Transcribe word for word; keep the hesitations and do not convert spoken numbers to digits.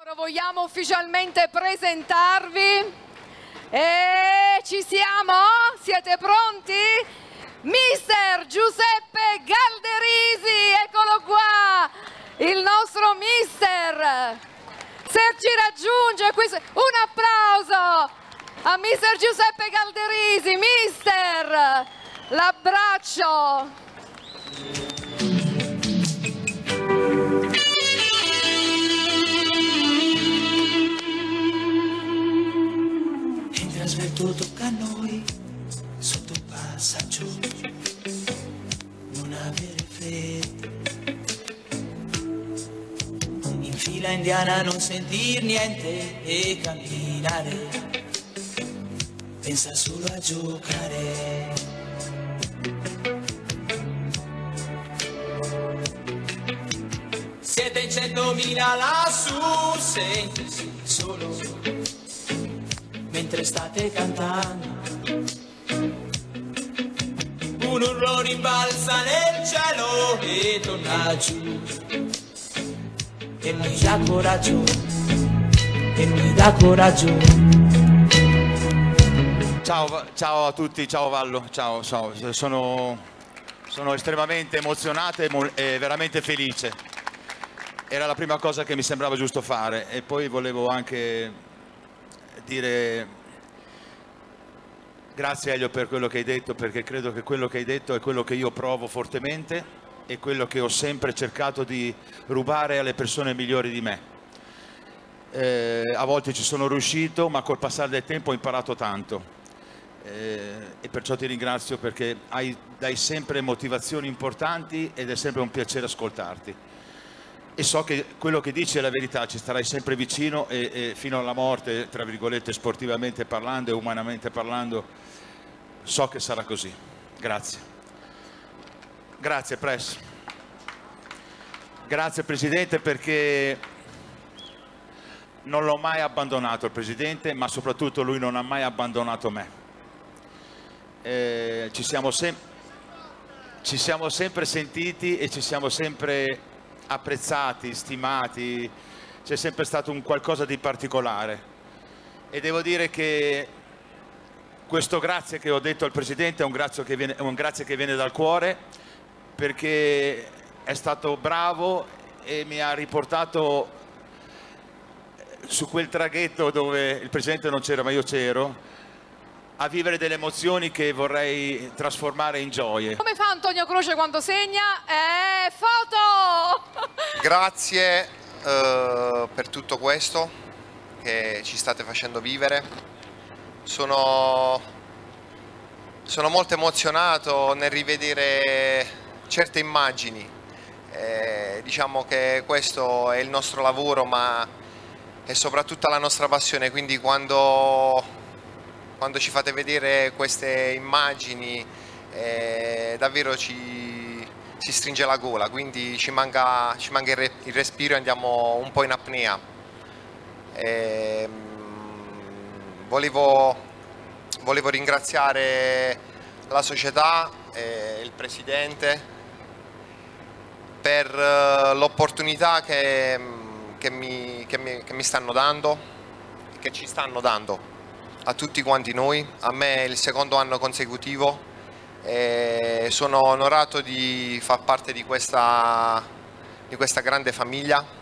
Vogliamo ufficialmente presentarvi e ci siamo? Siete pronti? Mister Giuseppe Galderisi, eccolo qua, il nostro mister. Se ci raggiunge, un applauso a mister Giuseppe Galderisi, mister, l'abbraccio. Tutto tocca a noi, sotto il passaggio, non avere fretta. In fila indiana non sentir niente e camminare, pensa solo a giocare. Siete in centomila lassù, sentirsi solo mentre state cantando, un urlo rimbalza nel cielo e torna giù, e mi dà coraggio, e mi dà coraggio. Ciao, ciao a tutti, ciao Vallo, ciao, ciao. Sono, sono estremamente emozionato e, e veramente felice. Era la prima cosa che mi sembrava giusto fare, e poi volevo anche dire grazie Elio per quello che hai detto, perché credo che quello che hai detto è quello che io provo fortemente e quello che ho sempre cercato di rubare alle persone migliori di me. Eh, a volte ci sono riuscito, ma col passare del tempo ho imparato tanto, eh, e perciò ti ringrazio, perché hai, dai sempre motivazioni importanti ed è sempre un piacere ascoltarti. E so che quello che dici è la verità, ci starai sempre vicino e, e fino alla morte, tra virgolette, sportivamente parlando e umanamente parlando, so che sarà così. Grazie. Grazie Press. Grazie Presidente, perché non l'ho mai abbandonato il Presidente, ma soprattutto lui non ha mai abbandonato me. Eh, ci siamo, sem- ci siamo sempre sentiti e ci siamo sempre apprezzati, stimati, c'è sempre stato un qualcosa di particolare, e devo dire che questo grazie che ho detto al Presidente è un grazie che viene, un grazie che viene dal cuore, perché è stato bravo e mi ha riportato su quel traghetto dove il Presidente non c'era ma io c'ero, a vivere delle emozioni che vorrei trasformare in gioie. Come fa Antonio Croce quando segna? Eh, foto! Grazie eh, per tutto questo che ci state facendo vivere. Sono, sono molto emozionato nel rivedere certe immagini. Eh, diciamo che questo è il nostro lavoro, ma è soprattutto la nostra passione, quindi quando... Quando ci fate vedere queste immagini eh, davvero ci si stringe la gola, quindi ci manca, ci manca il, re, il respiro e andiamo un po' in apnea. Eh, volevo, volevo ringraziare la società e il Presidente per l'opportunità che, che, mi, che, mi, che mi stanno dando, che ci stanno dando a tutti quanti noi. A me è il secondo anno consecutivo e sono onorato di far parte di questa, di questa grande famiglia.